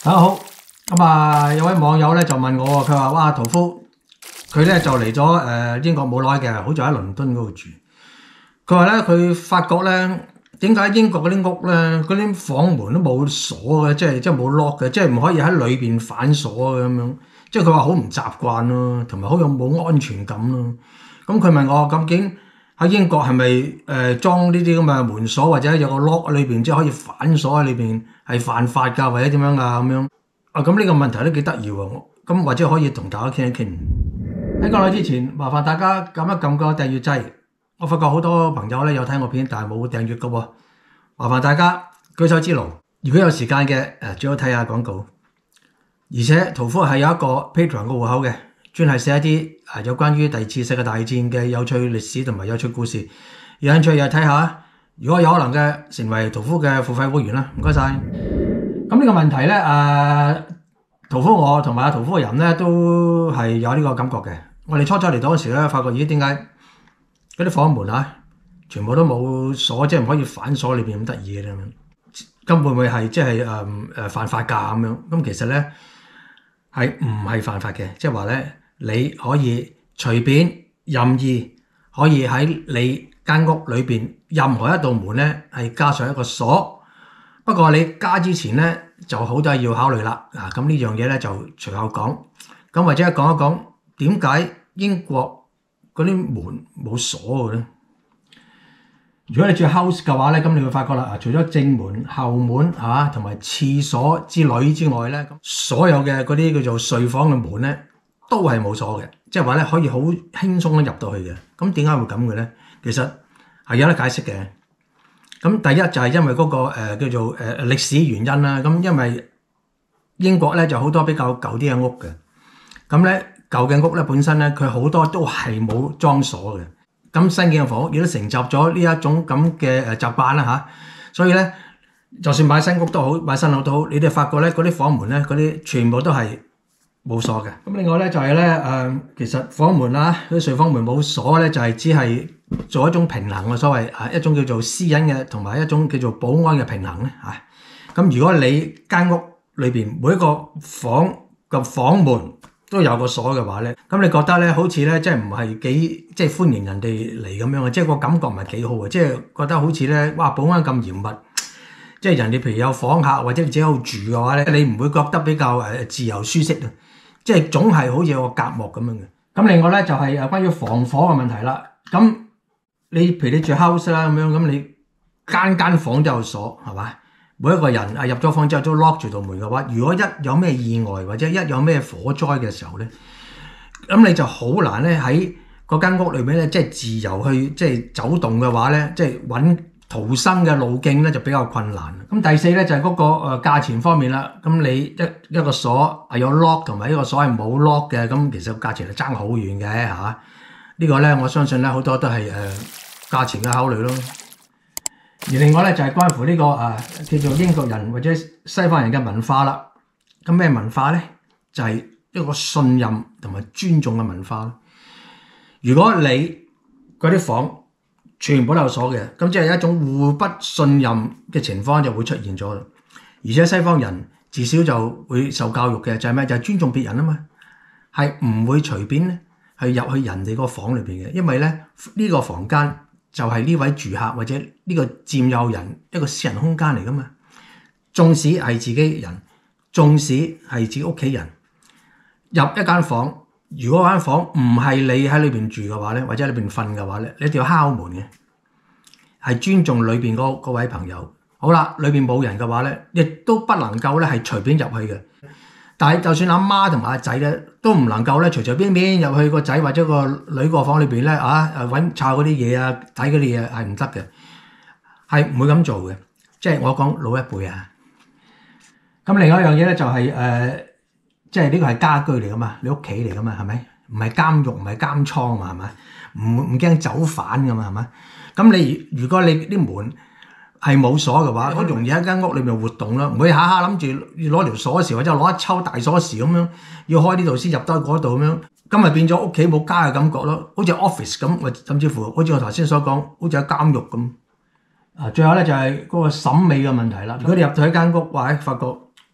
大家好，有位網友咧就問我，佢話：哇，屠夫佢咧就嚟咗英國冇耐嘅，好似喺倫敦嗰度住。佢話咧佢發覺咧，點解英國嗰啲屋咧嗰啲房門都冇鎖嘅，即係冇 lock 嘅，即係唔可以喺裏邊反鎖嘅咁樣。即係佢話好唔習慣咯，同埋好有冇安全感咯。咁佢問我究竟喺英國係咪裝呢啲咁嘅門鎖或者有個 lock 喺裏邊，即係可以反鎖喺裏邊係犯法㗎，或者點樣㗎咁樣？咁呢個問題都幾得意喎。咁或者可以同大家傾一傾。喺講耐之前，麻煩大家撳一撳個訂閱掣。我發覺好多朋友咧有睇我片，但係冇訂閱㗎喎。麻煩大家舉手之勞。如果有時間嘅最好睇下廣告。而且屠夫係有一個 Patreon 嘅戶口嘅，專係寫一啲有關於第二次世界大戰嘅有趣歷史同埋有趣故事。有興趣又睇下。如果有可能嘅，成為屠夫嘅付費會員啦，唔該晒。咁呢個問題咧，屠夫我同埋屠夫嘅人咧都係有呢個感覺嘅。我哋初嚟到嗰時咧，發覺咦點解嗰啲房門全部都冇鎖，即係唔可以反鎖裏邊咁得意嘅咧？咁會唔會係即係犯法㗎咁樣？咁其實咧係唔係犯法嘅？即係話咧你可以隨便任意可以喺你間屋裏邊任何一道門咧係加上一個鎖。不過你加之前咧就好多要考慮啦。咁呢樣嘢咧就隨後講。咁或者講一講點解英國嗰啲門冇鎖嘅咧？如果你住 house 嘅話咧，咁你會發覺啦，除咗正門、後門同埋廁所之類之外咧，所有嘅嗰啲叫做睡房嘅門咧都係冇鎖嘅，即係話咧可以好輕鬆咁入到去嘅。咁點解會咁嘅咧？其實係有得解釋嘅。咁第一就係因為嗰個叫做歷史原因啦。咁因為英國咧就好多比較舊啲嘅屋嘅，咁咧舊嘅屋咧本身咧佢好多都係冇裝鎖嘅。咁新建嘅房屋亦都承襲咗呢一種咁嘅習慣啦。所以咧就算買新屋都好，買新樓都好，你哋發覺咧嗰啲房門咧嗰啲全部都係冇鎖嘅。咁另外咧就係咧其實房門嗰啲睡房門冇鎖咧，就係只係做一種平衡嘅所謂一種叫做私隱嘅，同埋一種叫做保安嘅平衡咧。咁如果你間屋裏邊每一個房嘅房門都有個鎖嘅話咧，咁你覺得咧好似咧即係唔係幾即係歡迎人哋嚟咁樣嘅，即係個感覺唔係幾好嘅，即係覺得好似咧哇保安咁嚴密，即係人哋譬如有訪客或者你自己喺度住嘅話咧，你唔會覺得比較自由舒適啊，即係總係好似有個隔膜咁樣嘅。咁另外咧就係關於防火嘅問題啦。咁你譬如你住 house 啦咁樣，咁你間房都有鎖係嘛？每一個人入咗房之後都 lock 住道門嘅話，如果一有咩意外或者一有咩火災嘅時候咧，咁你就好難咧喺嗰間屋裏面咧，即係自由去即係走動嘅話咧，即係揾逃生嘅路徑咧就比較困難。咁第四咧就係嗰個價錢方面啦。咁你一個鎖係有 lock 同埋一個鎖係冇 lock 嘅，咁其實個價錢係爭好遠嘅係嘛？呢個咧我相信咧好多都係價錢嘅考慮咯。而另外咧就係關乎呢個叫做英國人或者西方人嘅文化啦。咁咩文化咧？就係一個信任同埋尊重嘅文化。如果你嗰啲房全部都有鎖嘅，咁即係一種互不信任嘅情況就會出現咗啦。而且西方人至少就會受教育嘅就係咩？就係尊重別人啊嘛，係唔會隨便咧去入去人哋個房裏邊嘅，因為咧呢個房間就係呢位住客或者呢個佔有人一個私人空間嚟噶嘛。縱使係自己人，縱使係自己屋企人入一間房，如果間房唔係你喺裏邊住嘅話咧，或者喺裏邊瞓嘅話咧，你一定要敲門嘅，係尊重裏邊嗰位朋友。好啦，裏邊冇人嘅話咧，亦都不能夠咧係隨便入去嘅。但係就算阿媽同埋阿仔咧，都唔能夠咧隨隨便便入去個仔或者個女個房裏邊咧揾抄嗰啲嘢睇嗰啲嘢係唔得嘅，係唔會咁做嘅。即係我講老一輩啊。咁另外一樣嘢咧就係即係呢個係家居嚟噶嘛，你屋企嚟噶嘛，係咪？唔係監獄，唔係監倉嘛，係咪？唔驚走反噶嘛，係咪？咁你如果你啲門係冇鎖嘅話，好容易喺間屋裏面活動啦，唔會下下諗住要攞條鎖匙或者攞一抽大鎖匙咁樣，要開呢度先入得嗰度咁樣，咁咪變咗屋企冇家嘅感覺咯，好似 office 咁，或甚至乎好似我頭先所講，好似喺監獄咁。最後咧就係嗰個審美嘅問題啦。如果你入到一間屋，或者發覺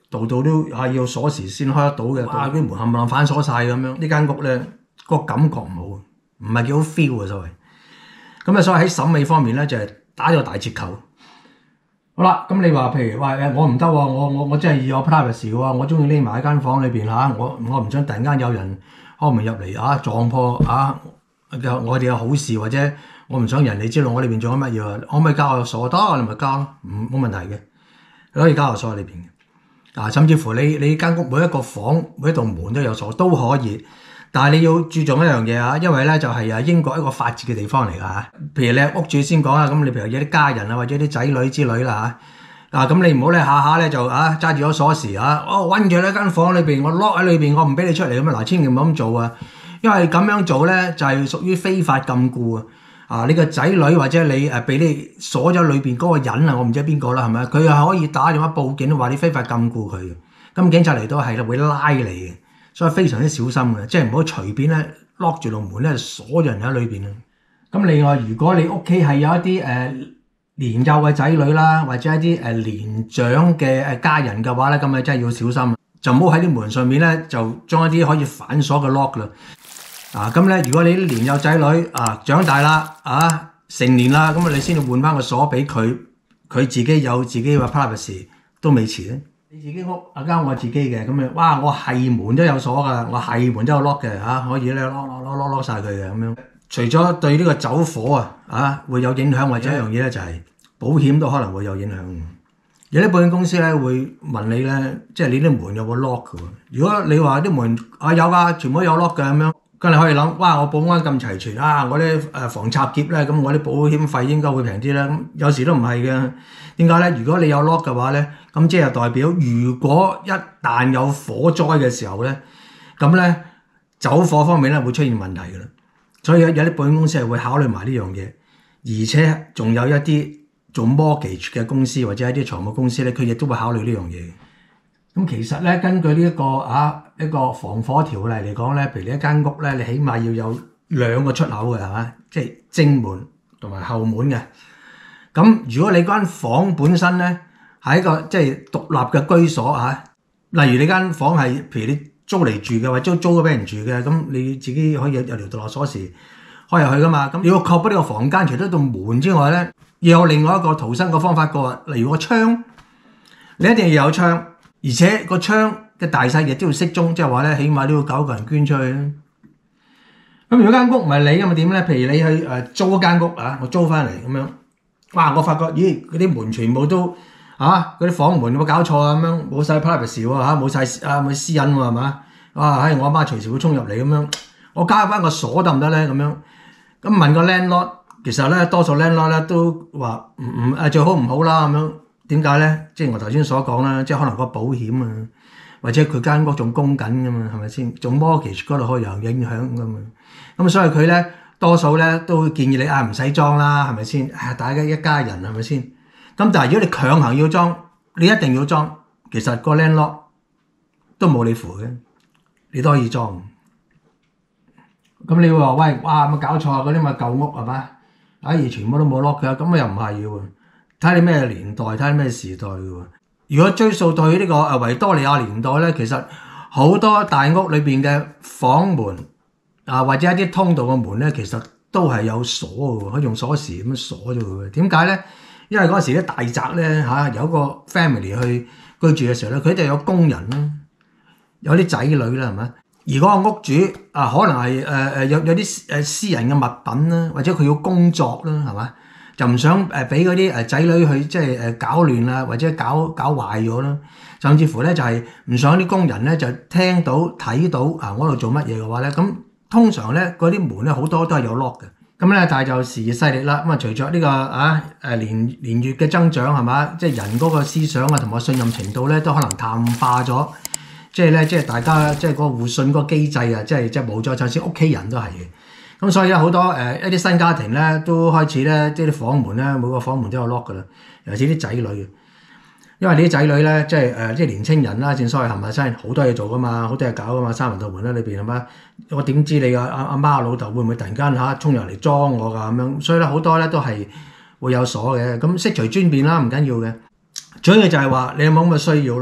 度度都要鎖匙先開得到嘅，啲門冚唪唥反鎖晒咁樣。呢間屋咧個感覺唔好，唔係幾好 feel 啊所謂。咁啊，所以喺審美方面咧就係打咗大折扣。好啦，咁你話譬如話我唔得喎，我真係要有 privacy 喎，我中意匿埋喺間房裏邊嚇，我唔想突然間有人開門入嚟撞破我哋嘅好事，或者我唔想人哋知道我裏邊做緊乜嘢，可唔可以交我鎖？得，你咪交咯，冇問題嘅，你可以交我鎖喺裏邊嘅。甚至乎你間屋每一個房每一道門都有鎖都可以。但係你要注重一樣嘢因為咧就係英國一個法治嘅地方嚟㗎嚇。譬如你係屋主先講啦，咁你譬如有啲家人或者啲仔女之類啦嚇。咁你唔好咧下下咧就揸住咗鎖匙韞住喺間房裏邊，我 lock 喺裏邊，我唔俾你出嚟咁樣。千祈唔好咁做啊，因為咁樣做咧就係屬於非法禁錮啊。你個仔女或者你俾你鎖咗裏邊嗰個人我唔知係邊個啦，係咪？佢係可以打電話報警話你非法禁錮佢嘅，咁警察嚟到係會拉你嘅。所以非常之小心嘅，即係唔好隨便咧 lock 住道門咧鎖咗人喺裏邊啊。咁另外，如果你屋企係有一啲年幼嘅仔女啦，或者一啲年長嘅家人嘅話咧，咁你真係要小心，就唔好喺啲門上面咧就裝一啲可以反鎖嘅 lock 啦。咁咧，如果你啲年幼仔女長大啦成年啦，咁你先要換翻個鎖俾佢，佢自己有自己嘅 privacy 都未遲咧。你自己屋間我自己嘅咁樣，我係門都有鎖噶，我係門都有 lock 嘅可以咧 lock 晒佢嘅咁樣。除咗對呢個走火會有影響，或者一樣嘢咧就係保險都可能會有影響。有啲保險公司咧會問你咧，即係你啲門有冇 lock 嘅喎。如果你話啲門有㗎，全部都有 lock 嘅咁樣，咁你可以諗，我保安咁齊全我啲防賊劫咧，咁我啲保險費應該會平啲啦。咁有時都唔係嘅，點解咧？如果你有 lock 嘅話咧，咁即係代表，如果一旦有火災嘅時候咧，咁咧走火方面咧會出現問題嘅啦。所以有啲保險公司係會考慮埋呢樣嘢，而且仲有一啲做 mortgage 嘅公司或者一啲財務公司咧，佢亦都會考慮呢樣嘢。咁其實咧，根據呢一個防火條例嚟講咧，譬如你一間屋咧，你起碼要有2個出口嘅，係嘛？即係正門同埋後門嘅。咁如果你間房本身咧係一個即係獨立嘅居所例如你間房係譬如你租嚟住嘅，或者租咗俾人住嘅，咁你自己可以有條獨立鎖匙開入去噶嘛。咁你要確保呢個房間除咗道門之外咧，要有另外一個逃生嘅方法嘅，例如個窗，你一定要有窗。而且個窗嘅大細亦都要適中，即係話咧，起碼都要9個人捐出去。咁如果間屋唔係你咁，咪點咧？譬如你去租一間屋我租翻嚟咁樣，我發覺咦，嗰啲門全部都嗰啲房門有冇搞錯咁樣，冇晒 privacy 冇晒冇私隱喎係嘛？我阿媽隨時會衝入嚟咁樣，我加翻個鎖得唔得咧？咁樣咁問個 landlord， 其實咧多數 landlord 咧都話最好唔好啦咁樣。點解咧？即係我頭先所講啦，即係可能個保險或者佢間屋仲供緊噶嘛，係咪先？仲 mortgage 嗰度可以有影響噶嘛。咁所以佢咧多數咧都會建議你唔使裝啦，係咪先？大家一家人係咪先？咁但係如果你強行要裝，你一定要裝，其實個 landlord 都冇你符嘅，你都可以裝。咁你會話喂，有冇搞錯啊？嗰啲咪舊屋係嘛？而全部都冇 lock 嘅，咁又唔係嘅喎。睇你咩年代，睇你咩時代嘅喎。如果追溯到呢個維多利亞年代咧，其實好多大屋裏邊嘅房門或者一啲通道嘅門咧，其實都係有鎖嘅喎，可以用鎖匙咁樣鎖咗佢嘅。點解咧？因為嗰時啲大宅咧有一個 family 去居住嘅時候咧，佢哋有工人啦，有啲仔女啦，係咪？而嗰個屋主可能係有啲私人嘅物品啦，或者佢要工作啦，係嘛？就唔想俾嗰啲仔女去即係搞亂啦，或者搞壞咗啦，甚至乎咧就係唔想啲工人咧就聽到睇到我度做乜嘢嘅話咧，咁通常咧嗰啲門咧好多都係有 lock 嘅。咁咧但係就時移勢易啦，咁隨着呢個年月嘅增長係嘛，即係人嗰個思想同埋信任程度咧都可能淡化咗，即係大家即係個互信嗰個機制即係冇咗，就算屋企人都係嘅。咁所以好多一啲新家庭咧都開始咧，即係啲房門咧每個房門都有 lock 噶啦，尤其是啲仔女嘅，因為你啲仔女咧即係年青人啦，正所謂係咪先好多嘢做噶嘛，好多嘢搞噶嘛，三文道門咧裏邊係嘛，我點知你阿媽老豆會唔會突然間衝入嚟裝我㗎咁樣？所以咧好多咧都係會有鎖嘅，咁悉隨尊便啦，唔緊要嘅，最緊要就係話你有冇咁嘅需要咯。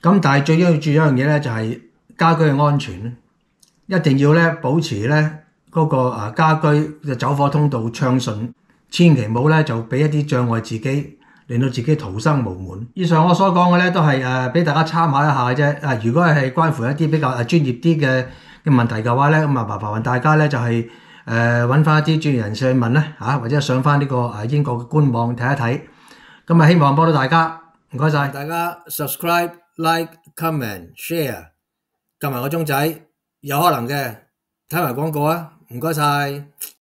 咁但係最緊要注意一樣嘢咧，就係家居嘅安全，一定要咧保持咧嗰個家居嘅走火通道暢順，千祈唔好咧就俾一啲障礙自己，令到自己逃生無門。以上我所講嘅咧都係俾大家參考一下嘅啫。如果係關乎一啲比較專業啲嘅問題嘅話咧，咁麻煩大家咧就係揾翻一啲專業人士去問啦或者上翻呢個英國嘅官網睇一睇。咁希望幫到大家，唔該晒大家 subscribe、like、comment、share，撳埋個鐘仔，有可能嘅睇埋廣告啊，唔該晒。